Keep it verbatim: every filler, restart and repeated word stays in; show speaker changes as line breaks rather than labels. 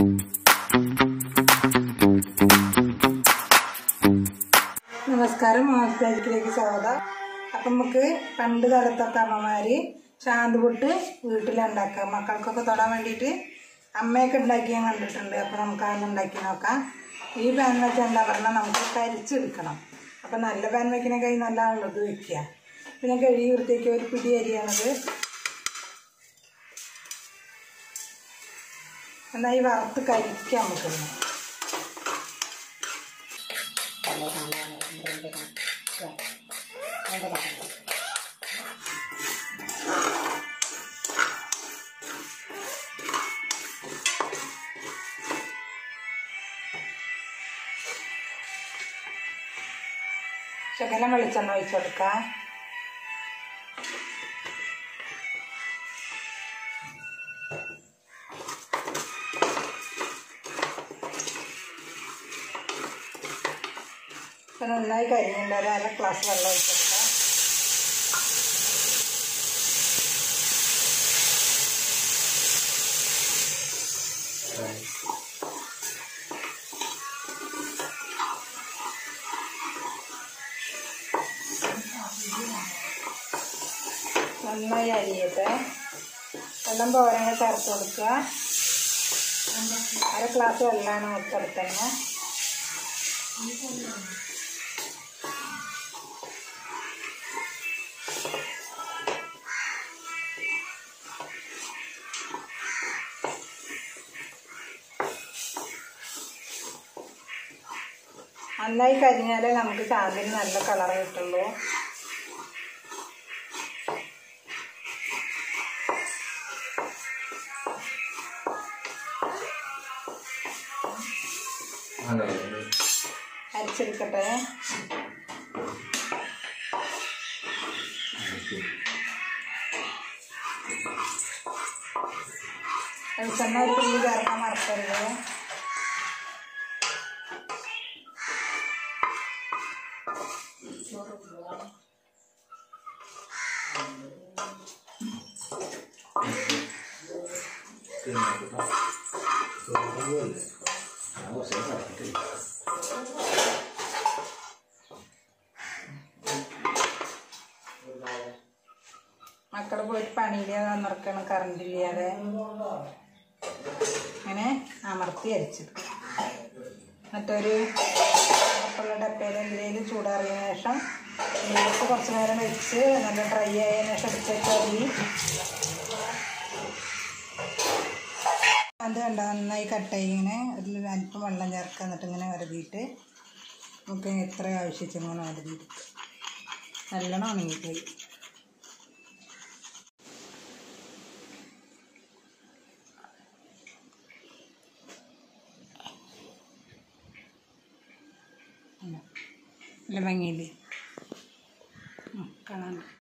നമസ്കാരം, മാസ്റ്റേജിലേക്ക് സ്വാഗതം. അപ്പം നമുക്ക് പണ്ട് കാലത്തൊക്കെ അമ്മമാർ ചാന്തുപൊട്ട് വീട്ടിലുണ്ടാക്കുക, മക്കൾക്കൊക്കെ തൊടാൻ വേണ്ടിയിട്ട് അമ്മയൊക്കെ ഉണ്ടാക്കി ഞാൻ കണ്ടിട്ടുണ്ട്. അപ്പോൾ നമുക്ക് അതൊന്ന് ഉണ്ടാക്കി നോക്കാം. ഈ പാൻ വെച്ചാൽ എന്താ പറഞ്ഞാൽ നമുക്ക് കരിച്ചെടുക്കണം. അപ്പം നല്ല പാൻ വയ്ക്കണ കൈ നല്ല ഉള്ളത് വയ്ക്കുക. പിന്നെ കഴുകി വൃത്തിയാക്കി ഒരു പിടി അരിയാണത്. നന്നായി വറുത്ത് കരിക്കാം നമുക്ക്. ശകലം വെളിച്ചെണ്ണ ഒഴിച്ചു കൊടുക്കാം. ഇപ്പം നന്നായി കരിഞ്ഞിട്ട് ഒരു അര ഗ്ലാസ് വെള്ളം ഒഴിച്ചു കൊടുക്കാം. നന്നായി അരിയട്ടെ. വെള്ളം പോരാൻ ചേർത്ത് കൊടുക്കുക. അര ഗ്ലാസ് വെള്ളമാണ് കൊടുത്തെടുത്തന്നെ. നന്നായി കരിഞ്ഞാലേ നമുക്ക് ചാന്തിന് നല്ല കളർ കിട്ടുള്ളൂ. അരിച്ചെടുക്കട്ടെ. വെളിച്ചെണ്ണ ഒരു തുള്ളി ചേർക്കാൻ മറക്കരുത്. മക്കൾ പോയിട്ട് പണിയില്ലാതെ വന്നിറക്കണം, കറണ്ടില്ലാതെ. അങ്ങനെ അമർത്തി അരിച്ചെടുക്കും. മറ്റൊരു ഉറപ്പുള്ള ഡപ്പയിൽ എന്തിനേലും ചൂടാറിയതിനു ശേഷം ഇതിലേക്ക് കുറച്ച് നേരം വെച്ച് നല്ല ഡ്രൈ ആയതിനു ശേഷം എടുത്തേക്ക് അരി. അത് കണ്ട നന്നായി കട്ടായി. ഇങ്ങനെ അതിൽ അല്പം വെള്ളം ചേർക്കുക. എന്നിട്ട് ഇങ്ങനെ വരതിയിട്ട് നമുക്ക് എത്ര ആവശ്യത്തിന് ഇങ്ങനെ വരതിയിട്ട് നല്ലോണം ഉണങ്ങിപ്പോയി. നല്ല ഭംഗിയില്ലേ കാണാൻ.